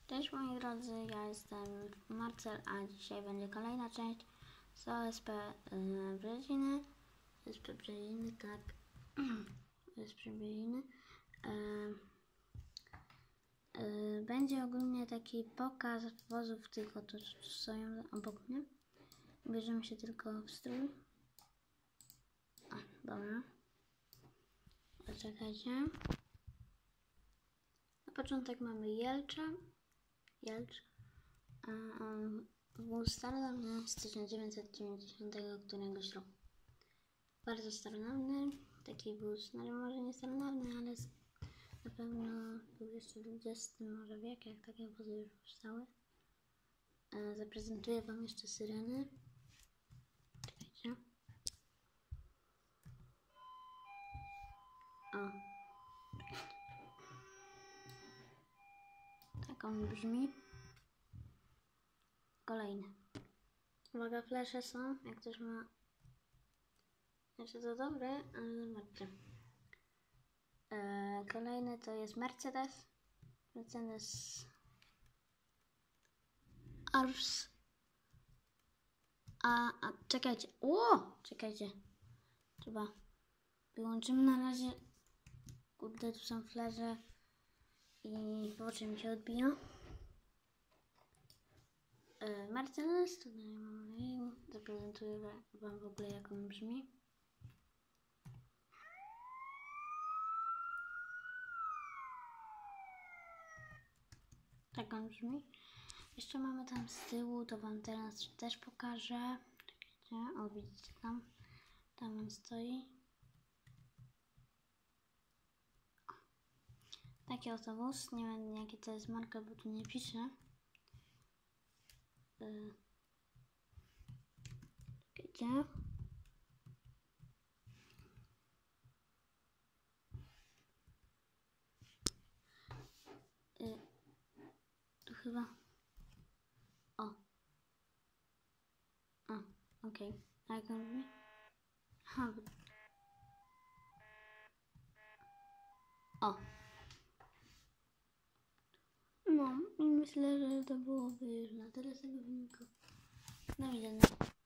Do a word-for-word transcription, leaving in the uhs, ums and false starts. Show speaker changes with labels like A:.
A: Cześć moi drodzy, ja jestem Marcel, a dzisiaj będzie kolejna część z O S P yy, Brzeziny. O S P Brzeziny, tak. O S P Brzeziny. Yy, yy, będzie ogólnie taki pokaz wozów, tylko to stoją obok mnie. Bierzemy się tylko w strój. A, dobra. Poczekajcie. Na początek mamy Jelcza. Jelcz. Wóz starodawny z tysiąc dziewięćset dziewięćdziesiątego któregoś roku. Bardzo starodawny, taki wóz, no może nie starodawny, ale na pewno był jeszcze dwudziesty może wiek, jak takie wozy już powstały. E, zaprezentuję wam jeszcze syreny. Czekajcie. O. Tak on brzmi. Kolejny. Uwaga, flesze są, jak ktoś ma... Znaczy to dobre, ale zobaczcie. Eee, kolejny to jest Mercedes. Mercedes Ars. A, a czekajcie. O! Czekajcie. Trzeba. Wyłączymy na razie. Kurde, tu są flesze. I w oczy mi się odbiją. Eee, Mercedes. Tutaj mamy. Zaprezentuję wam w ogóle, jak on brzmi. Tak on brzmi. Jeszcze mamy tam z tyłu, to wam teraz też pokażę. Czekajcie, o widzicie tam. Tam on stoi. Taki oto wóz. Nie wiem jakie to jest marka, bo tu nie pisze. Yy. Czekajcie. Yy. Tu chyba. O. O, okej. Okay. A jak on mówi? Ha. O. No, i myślę, że to byłoby już na tyle z tego filmiku. Do widzenia.